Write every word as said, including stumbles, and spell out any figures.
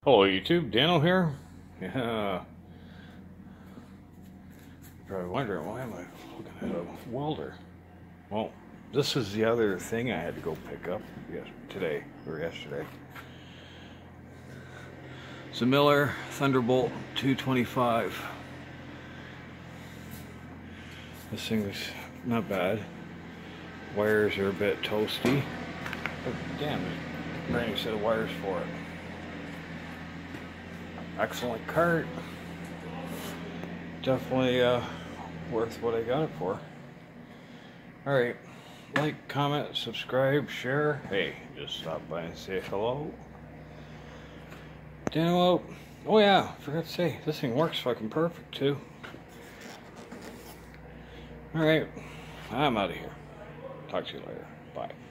Hello YouTube, Dano here. Yeah. You're probably wondering, why am I looking at a welder? Well, this is the other thing I had to go pick up yes, today, or yesterday. It's a Miller Thunderbolt two twenty-five. This thing's not bad. Wires are a bit toasty. But damn, there's a brand new set of wires for it. Excellent cart. Definitely uh, worth what I got it for. Alright, like, comment, subscribe, share. Hey, just stop by and say hello. Dano out. Oh yeah, forgot to say, this thing works fucking perfect too. Alright, I'm out of here. Talk to you later. Bye.